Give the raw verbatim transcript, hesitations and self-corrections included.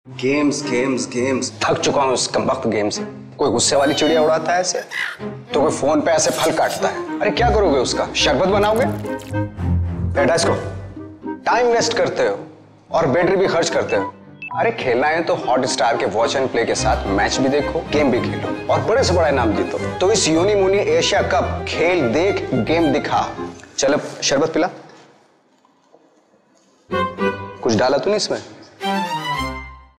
Games games games थक चुका हूँ उस कमबख्त गेम से। कोई गुस्से वाली चिड़िया उड़ाता है ऐसे, तो कोई फोन पे ऐसे फल काटता है। अरे क्या करोगे उसका? शरबत बनाओगे? बेटा इसको टाइम वेस्ट करते हो और बैटरी भी खर्च करते हो। अरे खेलना है तो हॉटस्टार के वॉच एंड प्ले के साथ मैच भी देखो, गेम भी खेलो और बड़े से बड़ा इनाम जीतो। तो इस यूनी मुनी एशिया कप खेल देख गेम दिखा। चल अब शरबत पिला। कुछ डाला तू नहीं इसमें?